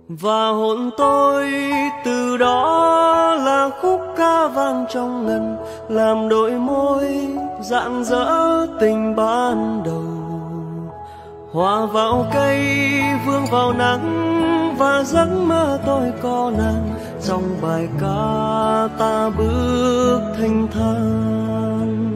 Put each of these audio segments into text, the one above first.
Và hôn tôi từ đó là khúc ca vang trong ngân, làm đôi môi rạng rỡ tình ban đầu. Hòa vào cây vương vào nắng, và giấc mơ tôi có nàng. Trong bài ca ta bước thanh thang,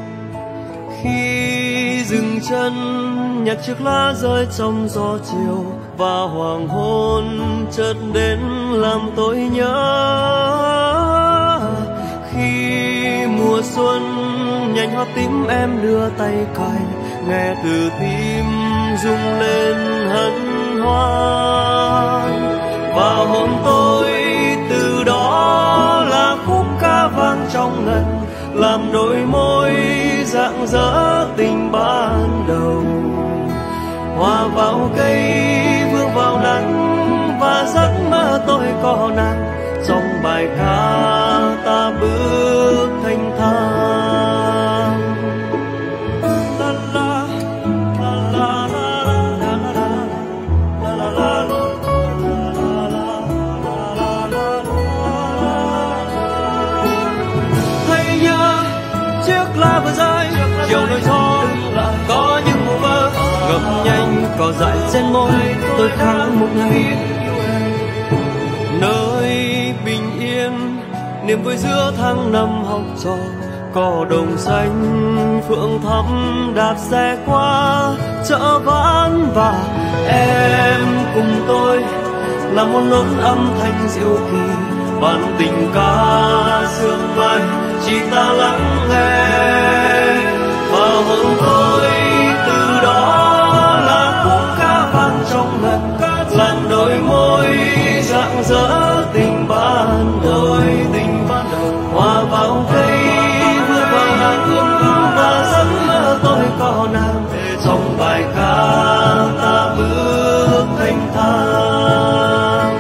khi dừng chân nhặt chiếc lá rơi trong gió chiều, và hoàng hôn chợt đến làm tôi nhớ. Khi mùa xuân nhành hoa tím em đưa tay cài, nghe từ tim rung lên hân hoan. Và hôn tôi từ đó là khúc ca vang trong ngân, làm đôi môi rạng rỡ tình ban đầu. Hòa vào cây vương vào nắng, và giấc mơ tôi có nàng. Trong bài ca ta bước thanh thang. La la la la la la la la la. Hãy nhớ chiếc lá vừa rơi chiều nỗi gió, có những mùa mơ ngập nhanh cỏ dại trên môi. Tôi khát một ngày nơi bình yên, niềm vui giữa tháng năm học trò. Cỏ đồng xanh phượng thắm đạp xe qua chợ ván, và em cùng tôi là một nốt âm thanh diệu kỳ. Bản tình ca sương mai chỉ ta lắng nghe. Và hôn tôi từ đó là khúc ca vang trong ngân, làm đôi môi rạng rỡ tình ban đầu. Hòa vào cây vừa vào nắng, và giấc mơ tôi có nàng. Trong bài ca ta bước thanh thang.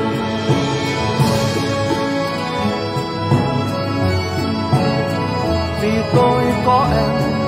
Vì tôi có em